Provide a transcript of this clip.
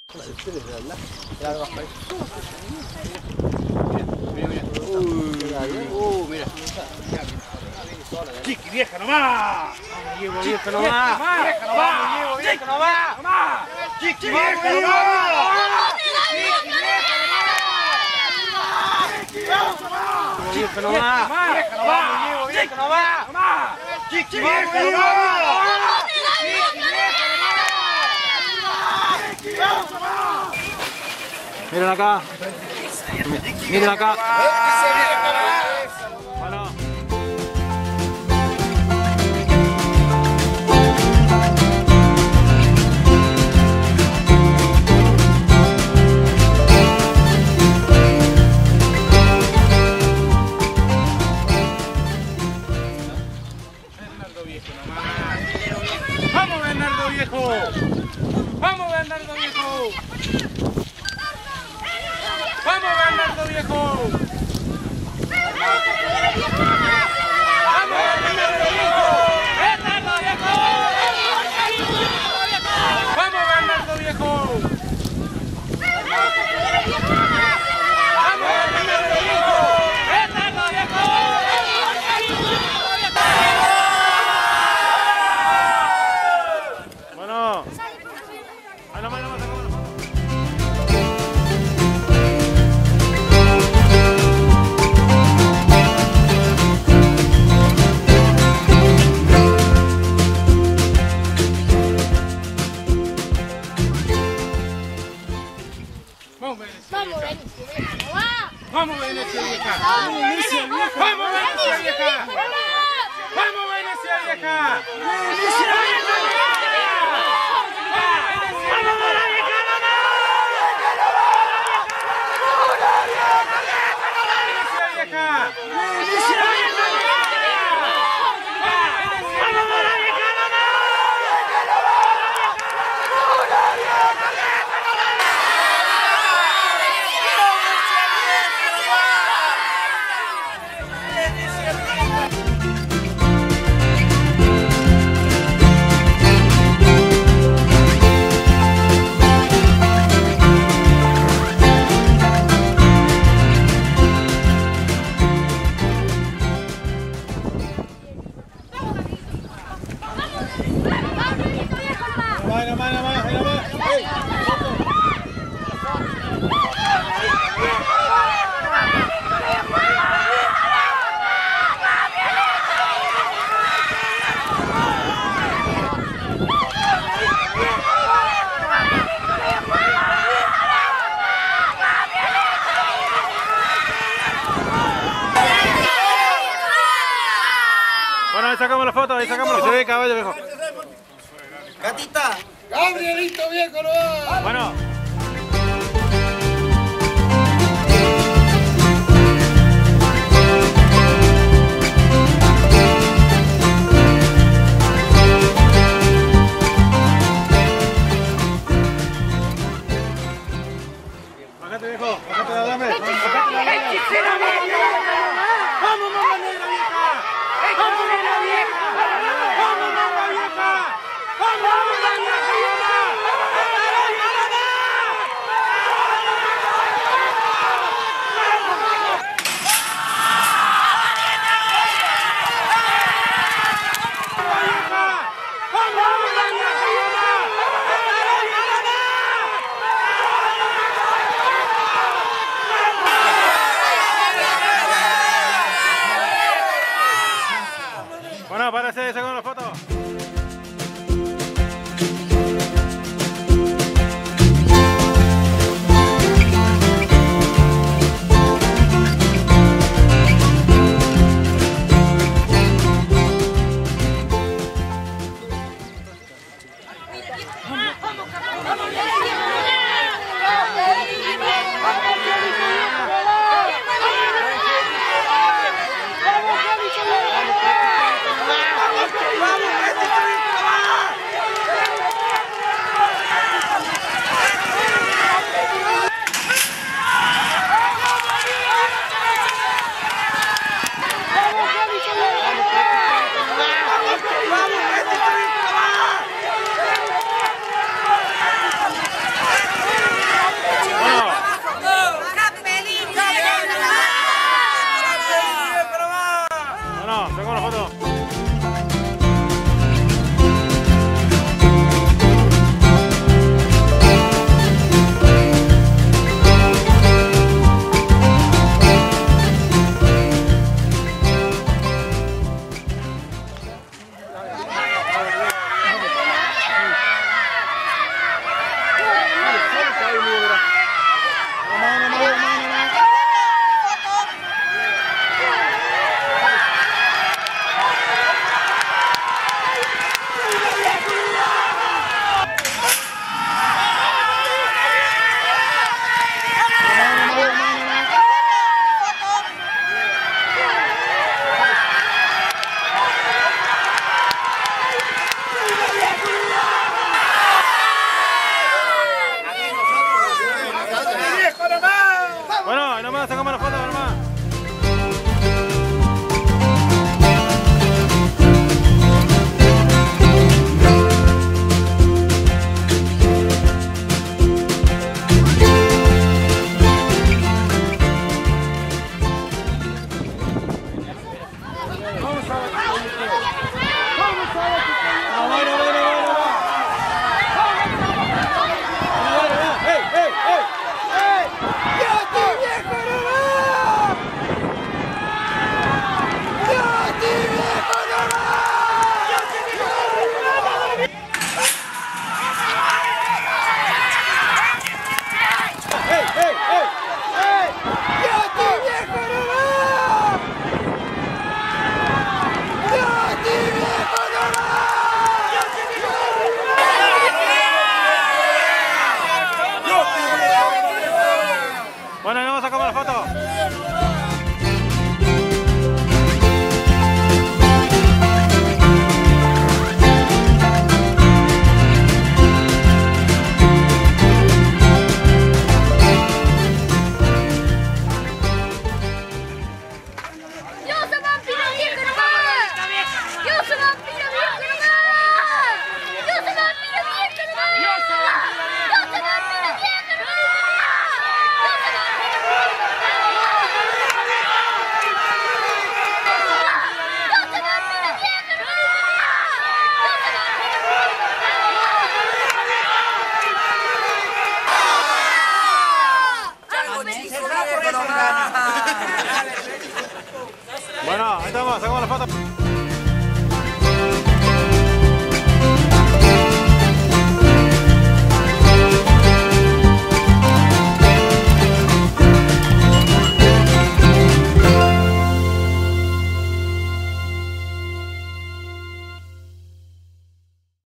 Mira. Chiqui, vieja nomás. Diego, vieja nomás. Vieja nomás. Vieja nomás. Chiqui, vieja nomás. Vieja nomás. Vieja nomás. Chiqui, vieja nomás. Miren acá. Miren acá. Bueno. ¡Vamos, Bernardo viejo! ¡Vamos, Bernardo viejo! ¡Vamos, Bernardo viejo! ¡Vamos, Bernardo viejo! ¡Bernardo viejo! ¡Vamos, Bernardo viejo! ¡Vamos, Bernardo viejo! Bueno. ¡Vamos, Venecia vieja! ¡Vamos, Venecia vieja! ¡Vamos, Venecia vieja! ¡Vamos, Venecia vieja! Bueno, ahí sacamos la foto, ahí sacamos la foto. Se ve caballo viejo. ¡Gatita! ¡Gabrielito viejo no va! Bueno. Bájate viejo, bájate la dame. Bájate la dame. ¡Vamos, mamá negra vieja! ¡Vamos, negra vieja! ¡Vamos, negra vieja! ¡Vamos, negra vieja! Bueno, ahí nomás, sacamos la foto, nomás. Bueno, ahí vamos a sacar la foto. Bueno, ahí estamos, sacamos la foto.